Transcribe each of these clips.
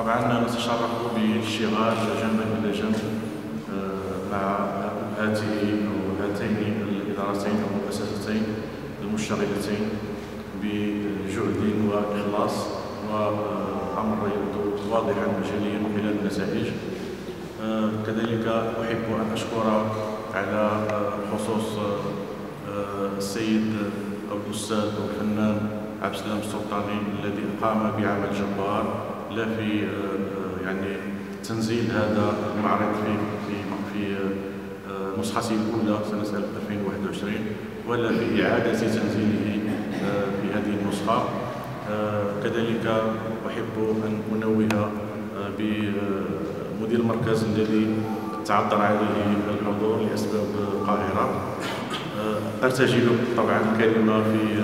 طبعا نتشرف بالاشتغال جنبا إلى جنب مع هاتين الإدارتين أو المؤسستين المشتغلتين بجهد وإخلاص، وأمر يبدو واضحا وجليا من خلال النتائج. كذلك أحب أن أشكر على خصوص السيد أو الأستاذ أو الفنان عبد السلام السلطاني الذي قام بعمل جبار، لا في تنزيل هذا المعرض في نسخته الأولى سنة 2021 ولا في إعادة تنزيله في هذه النسخة. كذلك أحب أن أنوه بمدير المركز الذي تعذر عليه الحضور لأسباب قاهرة. أرتجل طبعا الكلمة في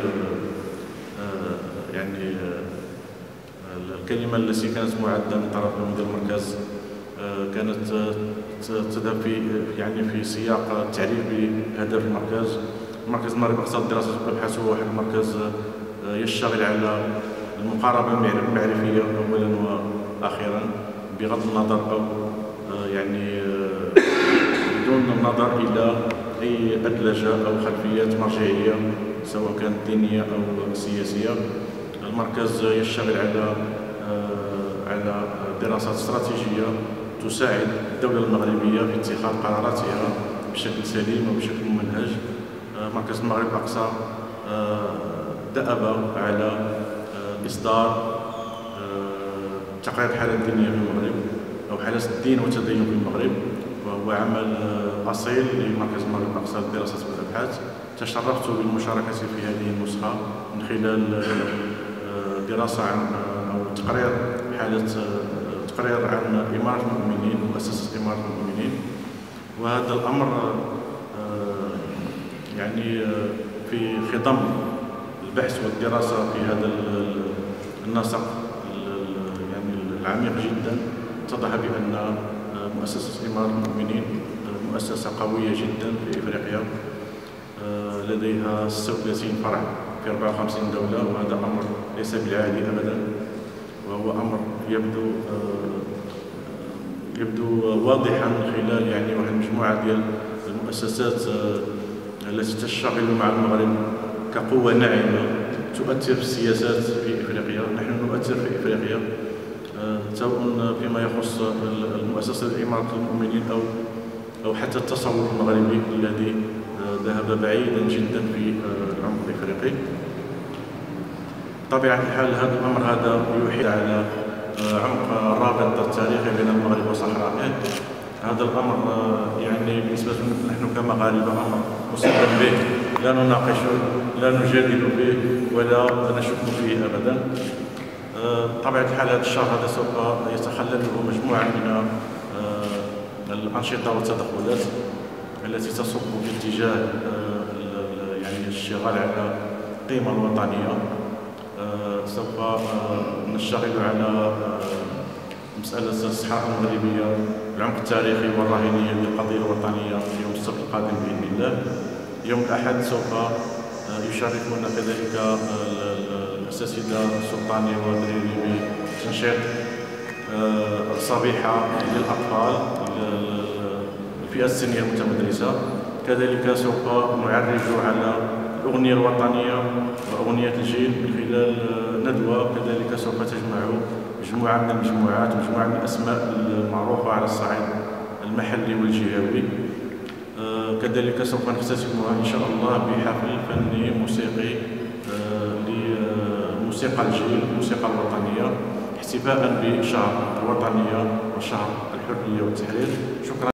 الكلمة التي كانت معدة من طرف مدير المركز كانت تذهب في سياق التعريف بهدف المركز. المركز المغربي الاقتصادي للدراسات والابحاث هو واحد المركز يشتغل على المقاربة المعرفية أولا وأخيرا، بغض النظر أو بدون النظر إلى أي أدلجة أو خلفيات مرجعية سواء كانت دينية أو سياسية. المركز يشتغل على دراسات استراتيجية تساعد الدولة المغربية في اتخاذ قراراتها بشكل سليم وبشكل ممنهج. مركز المغرب الأقصى دأب على إصدار تقرير الحالة الدينية في المغرب أو حالة الدين والتدين في المغرب، وهو عمل أصيل لمركز المغرب الأقصى للدراسات والأبحاث. تشرفت بالمشاركة في هذه النسخة من خلال دراسة أو تقرير عن إمارة المؤمنين، مؤسسة إمارة المؤمنين. وهذا الأمر في خضم البحث والدراسة في هذا النسق العميق جدا اتضح بأن مؤسسة إمارة المؤمنين مؤسسة قوية جدا في إفريقيا، لديها 36 فرع في 54 دولة، وهذا أمر ليس بالعادي أبدا، وهو أمر يبدو واضحا من خلال واحد المجموعة ديال المؤسسات التي تشتغل مع المغرب كقوة ناعمة تؤثر في السياسات في إفريقيا. نحن نؤثر في إفريقيا سواء فيما يخص المؤسسة إمارة المؤمنين أو حتى التصور المغربي الذي ذهب بعيدا جدا في العمق الإفريقي. بطبيعة الحال هذا الأمر هذا يحيل على عمق الرابط التاريخي بين المغرب وصحرائه. هذا الأمر بالنسبة لنا نحن كمغاربة أمر مسلم به، لا نناقشه، لا نجادل به ولا نشك فيه أبدا. بطبيعة الحال هذا الشهر هذا سوف يتخلله مجموعة من الأنشطة والتدخلات التي تصب في اتجاه الاشتغال على القيمة الوطنية. سوف نشتغل على مسألة الصحة المغربية، العمق التاريخي والرهينية للقضية الوطنية يوم السبت القادم بإذن الله. يوم الأحد سوف يشاركنا كذلك الأساتذة السلطاني ودريري بتنشيط صبيحة للأطفال الفئة السنية المتمدرسة. كذلك سوف نعرج على الأغنية الوطنية وأغنية الجيل من خلال ندوة كذلك سوف تجمع مجموعة من المجموعات، مجموعة من الأسماء المعروفة على الصعيد المحلي والجهوي. كذلك سوف نختتمها إن شاء الله بحفل فني موسيقي لموسيقى الجيل، الموسيقى الوطنية، احتفاء بشهر الوطنية وشهر الحرية والتحرير. شكرا.